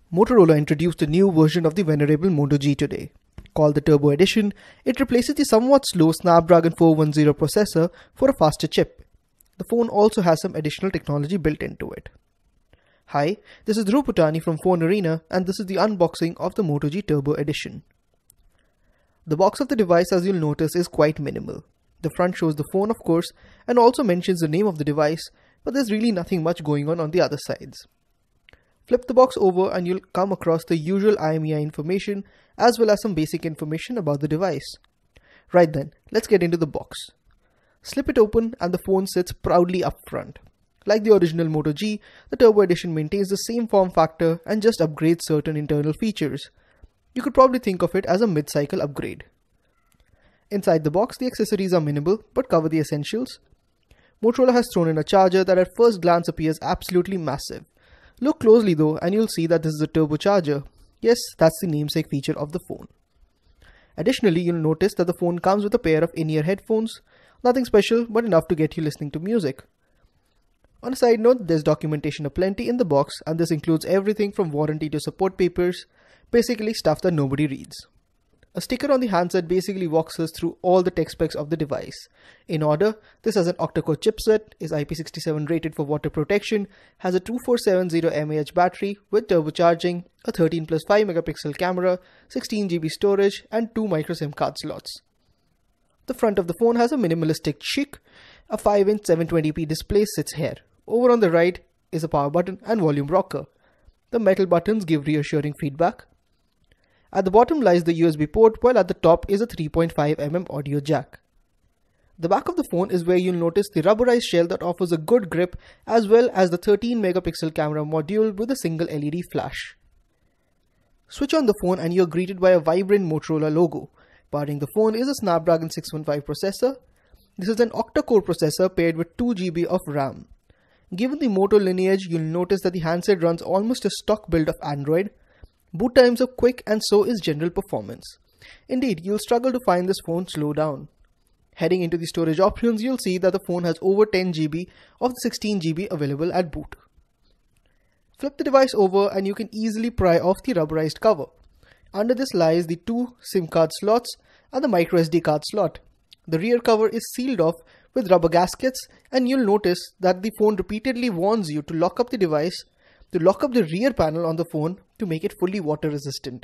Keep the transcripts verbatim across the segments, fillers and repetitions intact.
Motorola introduced a new version of the venerable Moto G today. Called the Turbo Edition, it replaces the somewhat slow Snapdragon four ten processor for a faster chip. The phone also has some additional technology built into it. Hi, this is Dhruv Putani from Fonearena, and this is the unboxing of the Moto G Turbo Edition. The box of the device, as you'll notice, is quite minimal. The front shows the phone, of course, and also mentions the name of the device, but there's really nothing much going on on the other sides. Flip the box over and you'll come across the usual I M E I information as well as some basic information about the device. Right then, let's get into the box. Slip it open and the phone sits proudly up front. Like the original Moto G, the Turbo Edition maintains the same form factor and just upgrades certain internal features. You could probably think of it as a mid-cycle upgrade. Inside the box, the accessories are minimal but cover the essentials. Motorola has thrown in a charger that at first glance appears absolutely massive. Look closely though and you'll see that this is a turbocharger. Yes, that's the namesake feature of the phone. Additionally, you'll notice that the phone comes with a pair of in-ear headphones. Nothing special, but enough to get you listening to music. On a side note, there's documentation aplenty in the box, and this includes everything from warranty to support papers, basically stuff that nobody reads. A sticker on the handset basically walks us through all the tech specs of the device. In order, this has an octa-core chipset, is I P six seven rated for water protection, has a twenty-four seventy milliamp hour battery with turbocharging, a thirteen plus five megapixel camera, sixteen gigabytes storage, and two micro SIM card slots. The front of the phone has a minimalistic chic. A five inch seven twenty p display sits here. Over on the right is a power button and volume rocker. The metal buttons give reassuring feedback. At the bottom lies the U S B port, while at the top is a three point five millimeter audio jack. The back of the phone is where you'll notice the rubberized shell that offers a good grip, as well as the thirteen megapixel camera module with a single L E D flash. Switch on the phone and you're greeted by a vibrant Motorola logo. Powering the phone is a Snapdragon six fifteen processor. This is an octa-core processor paired with two gigabytes of RAM. Given the Moto lineage, you'll notice that the handset runs almost a stock build of Android. Boot times are quick and so is general performance. Indeed, you'll struggle to find this phone slow down. Heading into the storage options, you'll see that the phone has over ten gigabytes of the sixteen gigabytes available at boot. Flip the device over and you can easily pry off the rubberized cover. Under this lies the two SIM card slots and the micro S D card slot. The rear cover is sealed off with rubber gaskets, and you'll notice that the phone repeatedly warns you to lock up the device, to lock up the rear panel on the phone to make it fully water resistant.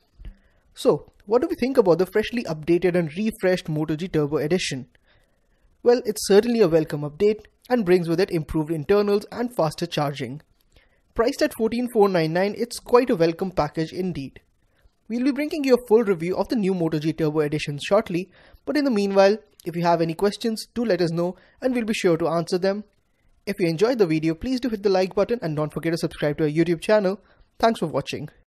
So, what do we think about the freshly updated and refreshed Moto G Turbo Edition? Well, it's certainly a welcome update and brings with it improved internals and faster charging. Priced at fourteen thousand four hundred ninety-nine, it's quite a welcome package indeed. We'll be bringing you a full review of the new Moto G Turbo Edition shortly, but in the meanwhile, if you have any questions, do let us know and we'll be sure to answer them. If you enjoyed the video, please do hit the like button and don't forget to subscribe to our YouTube channel. Thanks for watching.